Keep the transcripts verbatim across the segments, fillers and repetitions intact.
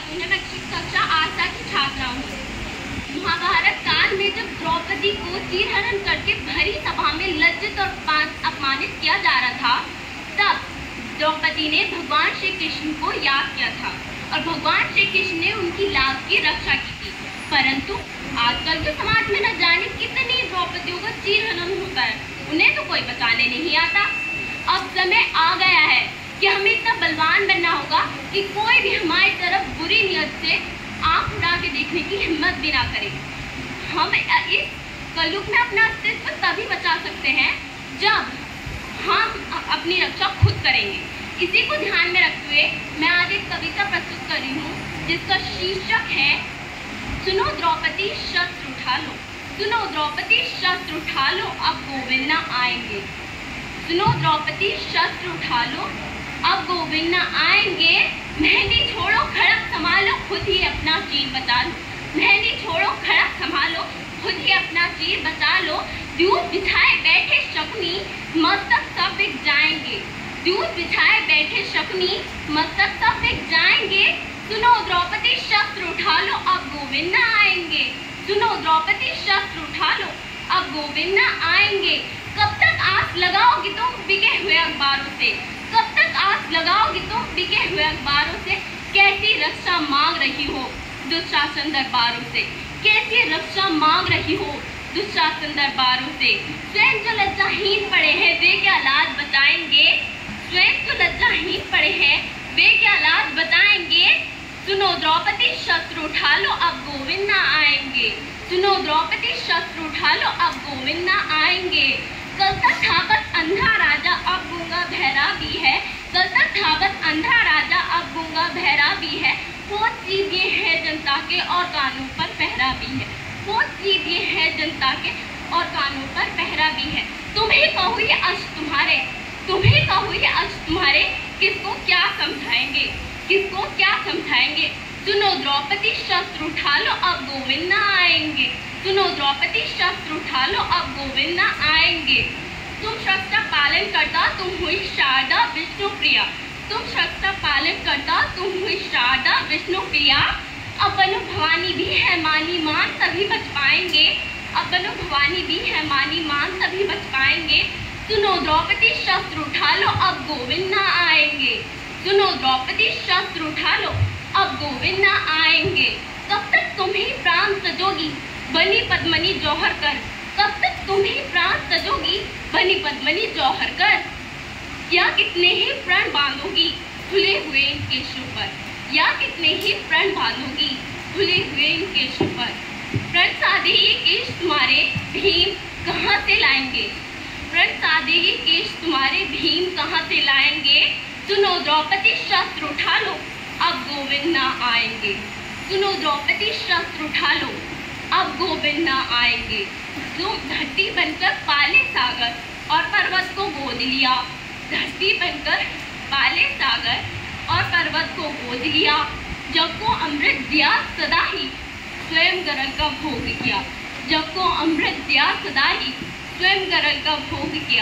सुने, मैं कक्षा आठवीं की छात्रा हूँ। महाभारत काल में जब द्रौपदी को चीरहरण करके भरी सभा में लज्जित और अपमानित किया जा रहा था, तब द्रौपदी ने भगवान श्री कृष्ण को याद किया था और भगवान श्री कृष्ण ने उनकी लाभ की रक्षा की थी। परंतु आजकल के समाज में न जाने कितनी द्रौपदियों का चीरहरण होता है, उन्हें तो कोई बचाने नहीं आता। अब समय आ गया है कि हमें इतना बलवान बनना होगा कि कोई भी हमारी तरफ बुरी नियत से आंख उड़ा के देखने की हिम्मत भी ना करे। हम इस कलयुग में अपना अस्तित्व तभी बचा सकते हैं जब हम अपनी रक्षा खुद करेंगे। इसी को ध्यान में रखते हुए मैं आज एक कविता प्रस्तुत कर रही हूँ, जिसका शीर्षक है सुनो द्रौपदी शस्त्र उठा लो। सुनो द्रौपदी शस्त्र उठा लो, अब गोविंद न आएंगे। सुनो द्रौपदी शस्त्र उठा लो, अब गोविंद न आएंगे। मेहंदी छोड़ो खड़क संभालो, खुद ही अपना चीर बचा लो। मेहंदी छोड़ो खड़क संभालो, खुद ही अपना चीर बचा लो। दूध बिछाए बैठे शकुनी, मस्तक सब बिक जाएंगे। दूध बिछाए बैठे शकुनी, मस्तक सब बिक जाएंगे। सुनो द्रौपदी शस्त्र उठा लो, अब गोविंद न आएंगे। सुनो द्रौपदी शस्त्र उठा लो, अब गोविंद न आएंगे। कब तक आस लगाओगी तुम बिके हुए अखबारों से? कब तक आस लगाओगी तुम बिके हुए अखबारों से? कैसी रक्षा मांग रही हो दुशासन दरबारों से? कैसी रक्षा मांग रही हो दुशासन दरबारों से? स्वयं जो लज्जाहीन पड़े हैं वे क्या लाज बचाएंगे? स्वयं जो लज्जाहीन पड़े हैं वे क्या लाज बचाएंगे? सुनो द्रौपदी शस्त्र उठा लो, अब गोविंद न आएंगे। सुनो द्रौपदी शस्त्र उठा लो, अब गोविंद न आएंगे। कल तक था बस अंधा राजा, अब गूंगा बहरा भी है। कल तक था बस अंधा राजा, अब गूंगा बहरा भी है। बहुत चीज ये है जनता के और कानों पर पहरा भी है। बहुत चीज ये है जनता के और कानों पर पहरा भी है। तुम्हें कहूँ ये अश्क तुम्हारे, तुम्हें कहूँ ये अश्क तुम्हारे, किसको क्या समझाएंगे? किसको क्या समझाएंगे? सुनो द्रौपदी शस्त्र उठा लो, अब गोविंद न आएंगे। सुनो द्रौपदी शस्त्र उठा लो, अब गोविंद न आएंगे। तुम शस्त्र पालन करता, तुम हुई शारदा विष्णु प्रिया। तुम शस्त्र पालन करता, तुम हुई शारदा विष्णु प्रिया। अब बनो भवानी भी है मानी मान, तभी बच पाएंगे। अब बनो भवानी भी है मानी मान, तभी बच पाएंगे। सुनो द्रौपदी शस्त्र उठा लो, अब गोविंद न आएंगे। सुनो द्रौपदी शस्त्र उठा लो, अब गोविंद न आएंगे। कब तक तुम ही प्राण सजोगी बनी पद्मनी जौहर कर? कब तक तुम ही प्राण सजोगी बनी पद्मनी जौहर कर? या कितने ही प्रण बांधोगी खुले हुए इन केशों पर? या कितने ही प्रण बांधोगी खुले हुए इन केशों पर? प्रण साधे ये केश तुम्हारे भीम कहाँ से लाएंगे? प्रण साधे ये केश तुम्हारे भीम कहाँ से लाएंगे? सुनो द्रौपदी शस्त्र उठा लो, अब गोविंद न आएंगे। सुनो द्रौपदी शस्त्र उठा लो, अब गोविंद न आएंगे। तुम धरती बनकर पाले सागर और पर्वत को गोद लिया। धरती बनकर पाले सागर और पर्वत को गोद लिया। जग को अमृत दिया सदा ही स्वयं गरल का भोग किया। जग को अमृत दिया सदा ही स्वयं गरल का भोग किया।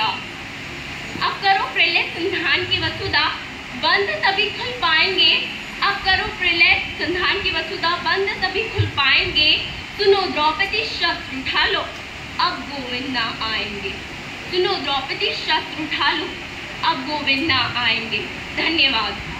अब करो प्रलय संधान की वसुधा, बंद तभी खुल पाएंगे। अब करो प्रलय संधान की वसुधा, बंद तभी खुल पाएंगे। सुनो द्रौपदी शस्त्र उठा लो, अब गोविंद न आएंगे। सुनो द्रौपदी शस्त्र उठा लो, अब गोविंद न आएंगे। धन्यवाद।